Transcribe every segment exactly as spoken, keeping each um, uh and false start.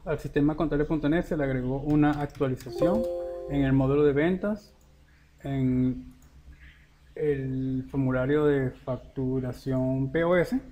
al sistema contable punto net se le agregó una actualización en el módulo de ventas, en el formulario de facturación P O S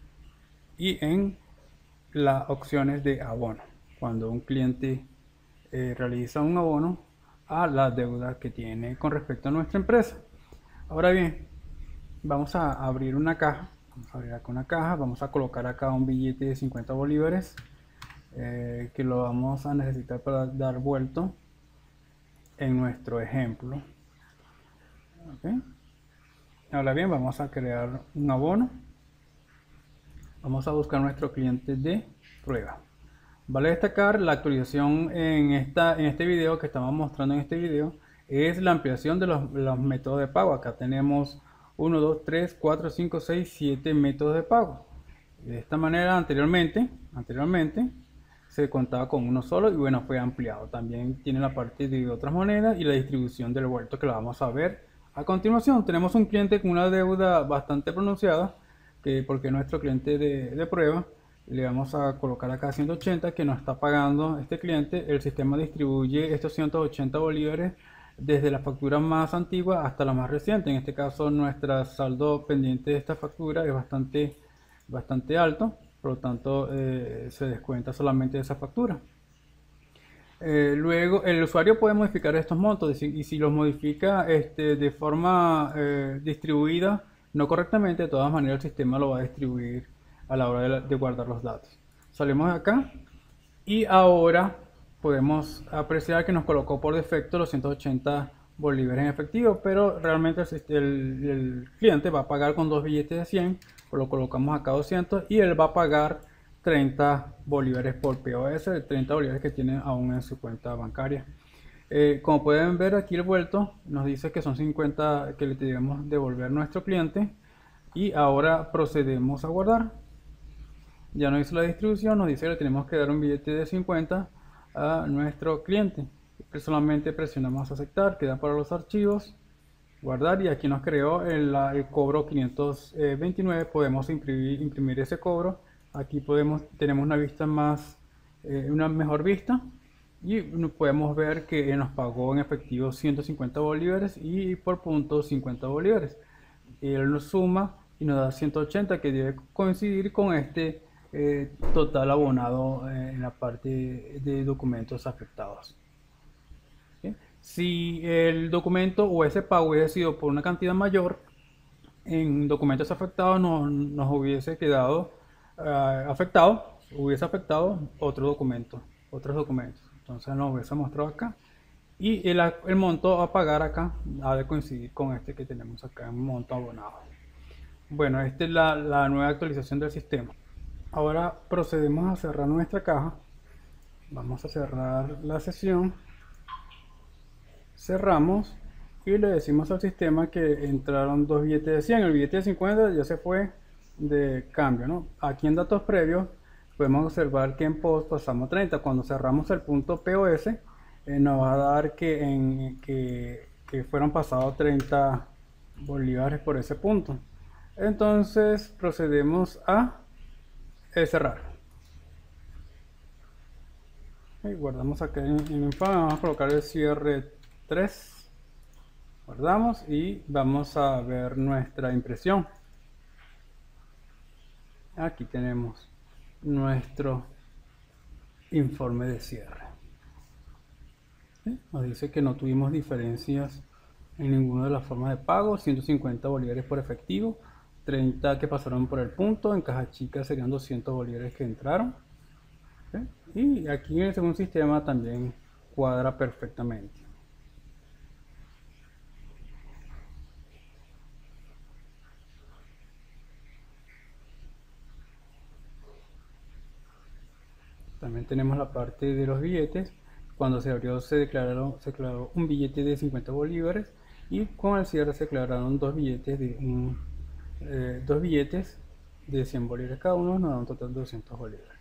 y en las opciones de abono. Cuando un cliente eh, realiza un abono a la deuda que tiene con respecto a nuestra empresa. Ahora bien, vamos a abrir una caja. Vamos a abrir acá una caja. Vamos a colocar acá un billete de cincuenta bolívares eh, que lo vamos a necesitar para dar vuelto en nuestro ejemplo. Okay. Ahora bien, vamos a crear un abono. Vamos a buscar nuestro cliente de prueba. Vale destacar la actualización en, esta, en este video que estamos mostrando en este video es la ampliación de los, los métodos de pago. Acá tenemos uno, dos, tres, cuatro, cinco, seis, siete métodos de pago. De esta manera anteriormente, anteriormente se contaba con uno solo y bueno, fue ampliado. También tiene la parte de otras monedas y la distribución del vuelto que lo vamos a ver a continuación. Tenemos un cliente con una deuda bastante pronunciada, que porque nuestro cliente de, de prueba. Le vamos a colocar acá ciento ochenta que nos está pagando este cliente. El sistema distribuye estos ciento ochenta bolívares desde la factura más antigua hasta la más reciente. En este caso nuestro saldo pendiente de esta factura es bastante, bastante alto, por lo tanto eh, se descuenta solamente de esa factura. Eh, luego el usuario puede modificar estos montos y si los modifica este, de forma eh, distribuida no correctamente, de todas maneras el sistema lo va a distribuir a la hora de, de guardar los datos. Salimos de acá y ahora podemos apreciar que nos colocó por defecto los ciento ochenta bolívares en efectivo, pero realmente el, el, el cliente va a pagar con dos billetes de cien, pues lo colocamos acá doscientos y él va a pagar treinta bolívares por P O S, treinta bolívares que tiene aún en su cuenta bancaria. Eh, como pueden ver aquí el vuelto nos dice que son cincuenta que le debemos devolver a nuestro cliente y ahora procedemos a guardar. Ya nos hizo la distribución, nos dice que le tenemos que dar un billete de cincuenta a nuestro cliente. Solamente presionamos aceptar, queda para los archivos, guardar y aquí nos creó el, el cobro quinientos veintinueve. Podemos imprimir, imprimir ese cobro. Aquí podemos, tenemos una vista más, eh, una mejor vista y podemos ver que nos pagó en efectivo ciento cincuenta bolívares y por puntos cincuenta bolívares. Él nos suma y nos da ciento ochenta que debe coincidir con este Eh, total abonado eh, en la parte de documentos afectados. ¿Sí? Si el documento o ese pago hubiese sido por una cantidad mayor, en documentos afectados no, nos hubiese quedado uh, afectado, hubiese afectado otro documento, otros documentos. Entonces nos hubiese mostrado acá y el, el monto a pagar acá ha de coincidir con este que tenemos acá, un monto abonado. Bueno, esta es la, la nueva actualización del sistema. Ahora procedemos a cerrar nuestra caja. Vamos a cerrar la sesión. Cerramos y le decimos al sistema que entraron dos billetes de cien. El billete de cincuenta ya se fue de cambio, ¿no? Aquí en datos previos podemos observar que en post pasamos treinta. Cuando cerramos el punto P O S eh, nos va a dar que, en, que, que fueron pasados treinta bolívares por ese punto. Entonces procedemos a es cerrar y guardamos acá en, en infame. Vamos a colocar el cierre tres, guardamos y vamos a ver nuestra impresión. Aquí tenemos nuestro informe de cierre. ¿Sí? Nos dice que no tuvimos diferencias en ninguna de las formas de pago. Ciento cincuenta bolívares por efectivo, treinta que pasaron por el punto, en caja chica serían doscientos bolívares que entraron. ¿Sí? Y aquí en el segundo sistema también cuadra perfectamente. También tenemos la parte de los billetes. Cuando se abrió se declararon, se declaró un billete de cincuenta bolívares y con el cierre se declararon dos billetes de un, eh, dos billetes de cien bolívares cada uno, nos da un total de doscientos bolívares.